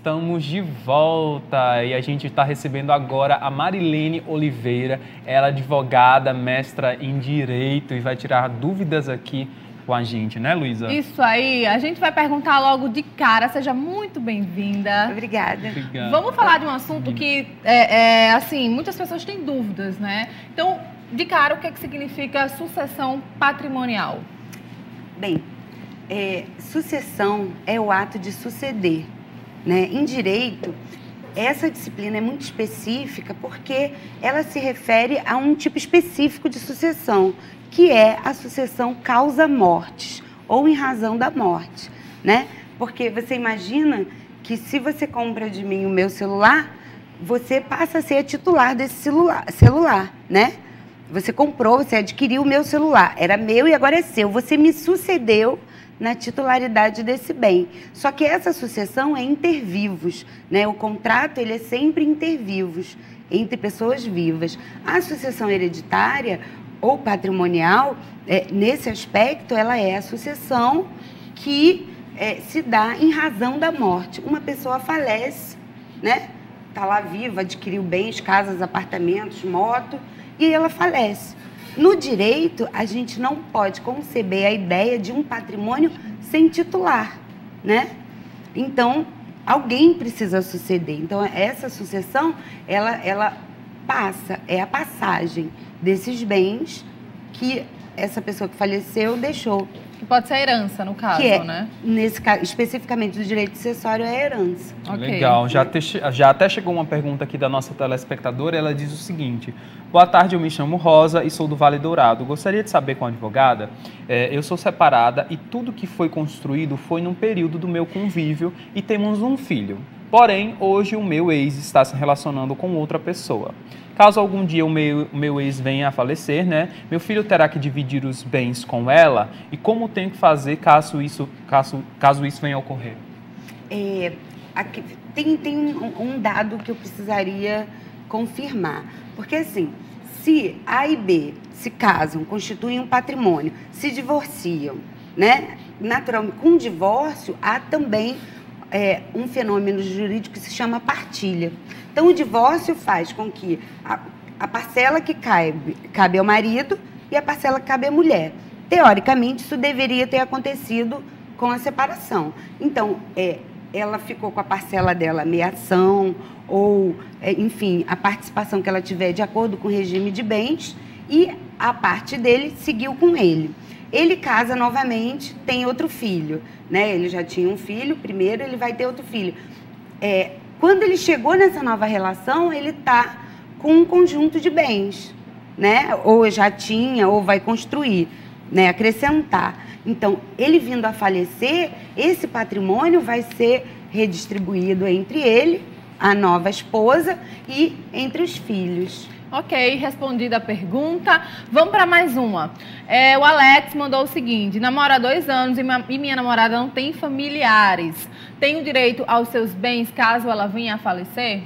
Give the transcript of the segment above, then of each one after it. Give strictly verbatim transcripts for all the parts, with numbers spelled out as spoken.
Estamos de volta e a gente está recebendo agora a Marilene Oliveira, ela é advogada, mestra em Direito e vai tirar dúvidas aqui com a gente, né, Luísa? Isso aí, a gente vai perguntar logo de cara, seja muito bem-vinda. Obrigada. Obrigado. Vamos falar de um assunto que, é, é, assim, muitas pessoas têm dúvidas, né? Então, de cara, o que, é que significa sucessão patrimonial? Bem, é, sucessão é o ato de suceder, né? Em direito, essa disciplina é muito específica porque ela se refere a um tipo específico de sucessão, que é a sucessão causa-mortes, ou em razão da morte, né? Porque você imagina que se você compra de mim o meu celular, você passa a ser a titular desse celular, celular, né? Você comprou, você adquiriu o meu celular, era meu e agora é seu. Você me sucedeu na titularidade desse bem. Só que essa sucessão é inter vivos, né? O contrato ele é sempre inter vivos, entre pessoas vivas. A sucessão hereditária ou patrimonial, é, nesse aspecto, ela é a sucessão que é, se dá em razão da morte. Uma pessoa falece, né? Está lá viva, adquiriu bens, casas, apartamentos, moto, e ela falece. No direito, a gente não pode conceber a ideia de um patrimônio sem titular, né? Então, alguém precisa suceder. Então, essa sucessão, ela, ela passa, é a passagem desses bens que essa pessoa que faleceu deixou. Que pode ser herança, no caso, que é, né? Nesse caso, especificamente do direito sucessório, é a herança. Okay. Legal. Já, te, já até chegou uma pergunta aqui da nossa telespectadora, ela diz o seguinte: boa tarde, eu me chamo Rosa e sou do Vale Dourado. Gostaria de saber com a advogada, é, eu sou separada e tudo que foi construído foi num período do meu convívio e temos um filho. Porém, hoje o meu ex está se relacionando com outra pessoa. Caso algum dia o meu, meu ex venha a falecer, né, meu filho terá que dividir os bens com ela? E como tenho que fazer caso isso, caso, caso isso venha a ocorrer? É, aqui, tem tem um, um dado que eu precisaria confirmar. Porque, assim, se A e B se casam, constituem um patrimônio, se divorciam, né, naturalmente, com divórcio, há também é, um fenômeno jurídico que se chama partilha. Então, o divórcio faz com que a, a parcela que cabe, cabe ao marido e a parcela que cabe à mulher. Teoricamente, isso deveria ter acontecido com a separação. Então, é, ela ficou com a parcela dela meação ou, é, enfim, a participação que ela tiver de acordo com o regime de bens e a parte dele seguiu com ele. Ele casa novamente, tem outro filho, né? Ele já tinha um filho, primeiro ele vai ter outro filho. É, Quando ele chegou nessa nova relação, ele está com um conjunto de bens, né? Ou já tinha, ou vai construir, né? Acrescentar. Então, ele vindo a falecer, esse patrimônio vai ser redistribuído entre ele, a nova esposa, e entre os filhos. Ok, respondida a pergunta. Vamos para mais uma. É, o Alex mandou o seguinte: namoro há dois anos e, ma- e minha namorada não tem familiares. Tenho direito aos seus bens caso ela venha a falecer?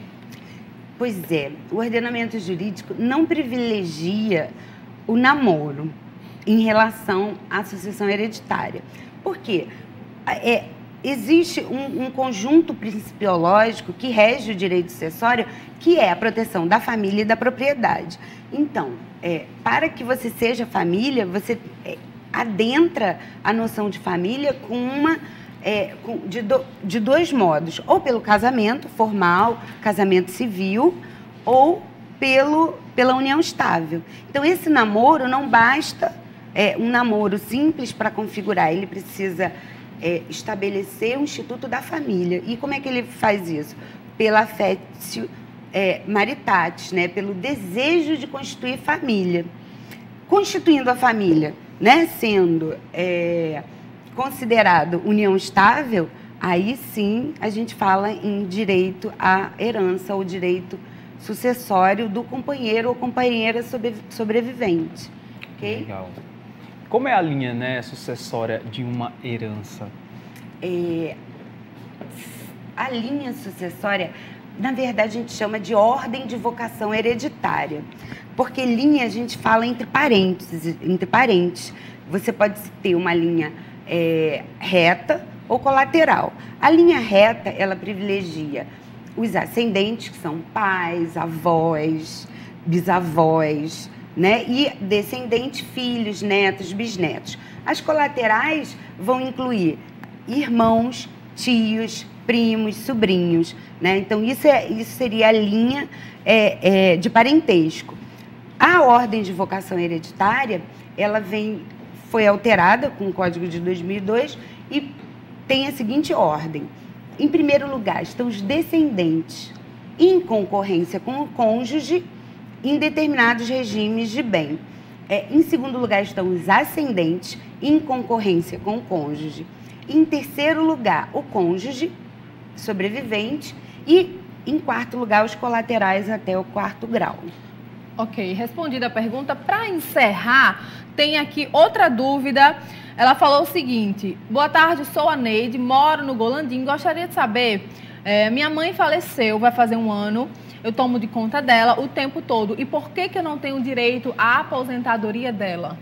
Pois é, o ordenamento jurídico não privilegia o namoro em relação à sucessão hereditária. Por quê? É, existe um, um conjunto principiológico que rege o direito sucessório, que é a proteção da família e da propriedade. Então, é, para que você seja família, você é, adentra a noção de família com uma, é, com, de, do, de dois modos, ou pelo casamento formal, casamento civil, ou pelo, pela união estável. Então, esse namoro não basta é, um namoro simples para configurar, ele precisa é, estabelecer o Instituto da Família. E como é que ele faz isso? Pela affectio é, maritatis, né? Pelo desejo de constituir família. Constituindo a família, né? Sendo é, considerado união estável, aí sim a gente fala em direito à herança ou direito sucessório do companheiro ou companheira sobre, sobrevivente. Okay? Legal. Como é a linha, né, sucessória de uma herança? É, a linha sucessória, na verdade, a gente chama de ordem de vocação hereditária. Porque linha a gente fala entre parênteses, entre parentes. Você pode ter uma linha é, reta ou colateral. A linha reta, ela privilegia os ascendentes, que são pais, avós, bisavós, né? E descendentes, filhos, netos, bisnetos. As colaterais vão incluir irmãos, tios, primos, sobrinhos, né? Então, isso, é, isso seria a linha é, é, de parentesco. A ordem de vocação hereditária, ela vem, foi alterada com o Código de dois mil e dois e tem a seguinte ordem. Em primeiro lugar, estão os descendentes em concorrência com o cônjuge em determinados regimes de bem. É, em segundo lugar, estão os ascendentes em concorrência com o cônjuge. Em terceiro lugar, o cônjuge sobrevivente e, em quarto lugar, os colaterais até o quarto grau. Ok, respondida a pergunta. Para encerrar, tem aqui outra dúvida. Ela falou o seguinte: boa tarde, sou a Neide, moro no Golandim. Gostaria de saber, é, minha mãe faleceu, vai fazer um ano, eu tomo de conta dela o tempo todo. E por que que eu não tenho direito à aposentadoria dela?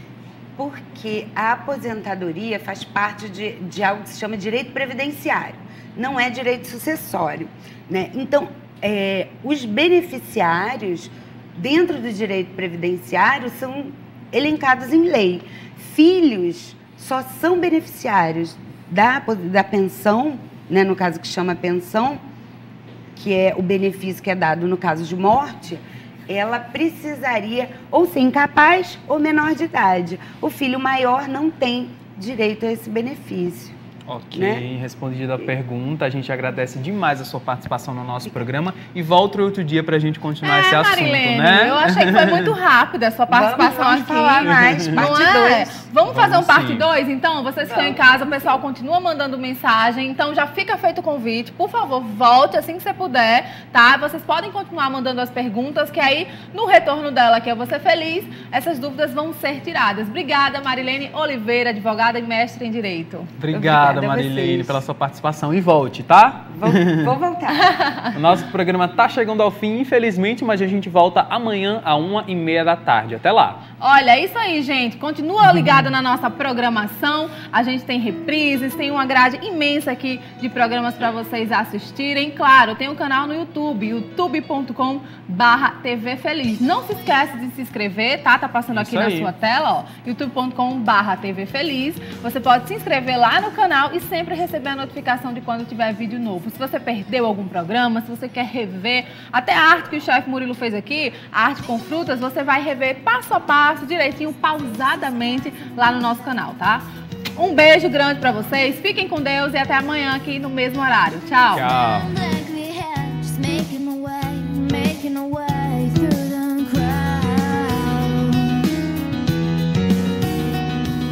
Porque a aposentadoria faz parte de, de algo que se chama direito previdenciário, não é direito sucessório, né? Então, é, os beneficiários dentro do direito previdenciário são elencados em lei. Filhos só são beneficiários da, da pensão, né, no caso que chama pensão, que é o benefício que é dado no caso de morte. Ela precisaria ou ser incapaz ou menor de idade. O filho maior não tem direito a esse benefício. Ok, né? Respondida a pergunta, a gente agradece demais a sua participação no nosso programa e volta outro dia para a gente continuar é, esse assunto, Marilene, né? Eu achei que foi muito rápida a sua participação vamos, vamos aqui. falar mais, parte Não é? dois. Vamos fazer Vamos um parte sim. dois, então? Vocês que estão em casa, o pessoal continua mandando mensagem, então já fica feito o convite. Por favor, volte assim que você puder, tá? Vocês podem continuar mandando as perguntas, que aí, no retorno dela, que é Você Feliz, essas dúvidas vão ser tiradas. Obrigada, Marilene Oliveira, advogada e mestre em Direito. Obrigada, Obrigada a Marilene, vocês. pela sua participação. E volte, tá? Vou, vou voltar. O nosso programa tá chegando ao fim, infelizmente, mas a gente volta amanhã, às uma e meia da tarde. Até lá! Olha, é isso aí, gente. Continua ligado na nossa programação. A gente tem reprises, tem uma grade imensa aqui de programas para vocês assistirem. Claro, tem um canal no YouTube, youtube ponto com barra T V Feliz. Não se esquece de se inscrever, tá? Tá passando Isso aqui aí. na sua tela, ó. youtube ponto com barra T V Feliz. Você pode se inscrever lá no canal e sempre receber a notificação de quando tiver vídeo novo. Se você perdeu algum programa, se você quer rever, até a arte que o chefe Murilo fez aqui, a arte com frutas, você vai rever passo a passo, direitinho, pausadamente, lá no nosso canal, tá? Um beijo grande pra vocês, fiquem com Deus e até amanhã aqui no mesmo horário. Tchau! Tchau!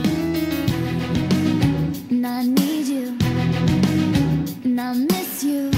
I need you, and I miss you.